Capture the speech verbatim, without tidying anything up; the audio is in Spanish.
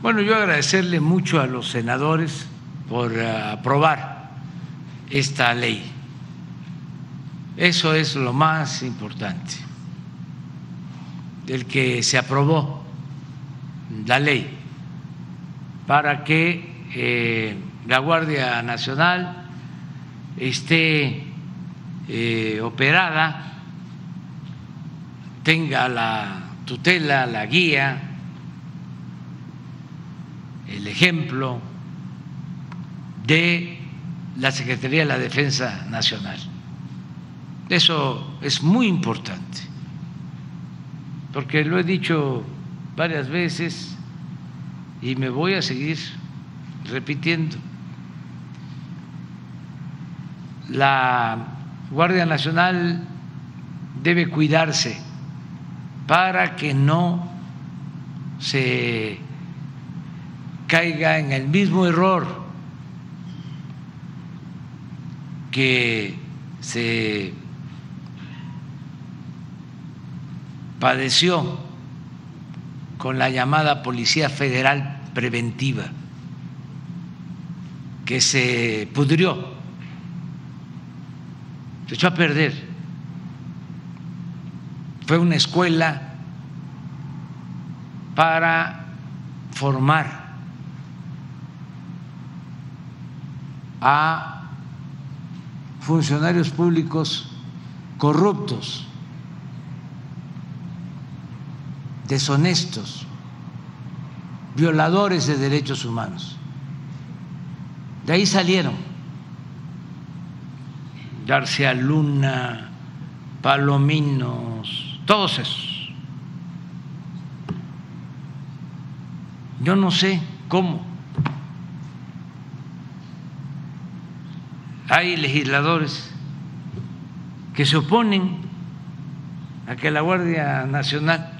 Bueno, yo agradecerle mucho a los senadores por aprobar esta ley. Eso es lo más importante, el que se aprobó la ley para que eh, la Guardia Nacional esté eh, operada, tenga la tutela, la guía, el ejemplo de la Secretaría de la Defensa Nacional. Eso es muy importante, porque lo he dicho varias veces y me voy a seguir repitiendo. La Guardia Nacional debe cuidarse para que no se caiga en el mismo error que se padeció con la llamada Policía Federal Preventiva, que se pudrió, se echó a perder. Fue una escuela para formar a funcionarios públicos corruptos, deshonestos, violadores de derechos humanos. De ahí salieron García Luna, Palominos, todos esos. Yo no sé cómo hay legisladores que se oponen a que la Guardia Nacional